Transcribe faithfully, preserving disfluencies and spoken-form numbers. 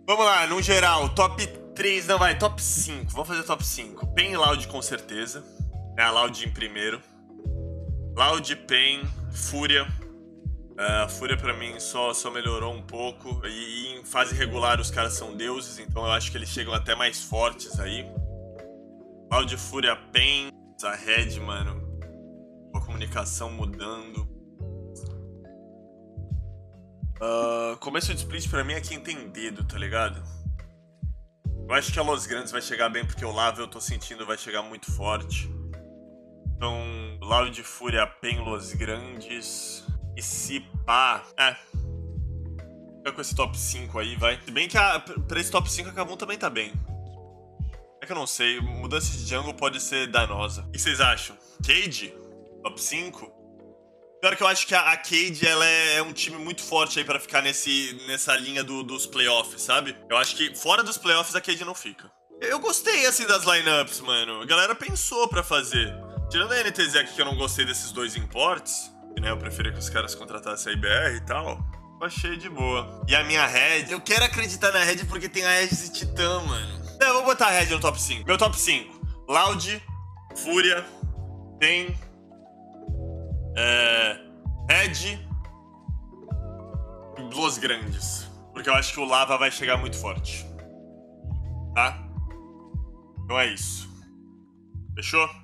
Vamos lá, no geral, top três, não vai, top cinco. Vamos fazer top cinco. Pain e Loud com certeza. É a Loud em primeiro. Loud, Pain, Fúria. Uh, Fúria pra mim só, só melhorou um pouco. E, e em fase regular os caras são deuses, então eu acho que eles chegam até mais fortes aí. Loud, Fúria, Pain. A Red, mano. A comunicação mudando. Uh, começo de split pra mim é quem tem dedo, tá ligado? Eu acho que a Los Grandes vai chegar bem porque o Lava eu tô sentindo vai chegar muito forte. Então, Loud, Fúria, Pain, Los Grandes. E se pá. É. Fica com esse top cinco aí, vai. Se bem que a, pra esse top cinco a Kabum também tá bem. É que eu não sei, mudança de jungle pode ser danosa. O que vocês acham? Cade? Top cinco? Pior que eu acho que a, a Cade, ela é, é um time muito forte aí pra ficar nesse, nessa linha do, dos playoffs, sabe? Eu acho que fora dos playoffs a Cade não fica. Eu gostei, assim, das lineups, mano. A galera pensou pra fazer. Tirando a N T Z aqui, que eu não gostei desses dois imports, né? Eu preferia que os caras contratassem a I B R e tal. Eu achei de boa. E a minha Red, eu quero acreditar na Red porque tem a Aegis e Titã, mano. Não, eu vou botar a Red no top cinco. Meu top cinco. Loud, Fúria, Pain, é, Red e Los Grandes. Porque eu acho que o Lava vai chegar muito forte. Tá? Então é isso. Fechou?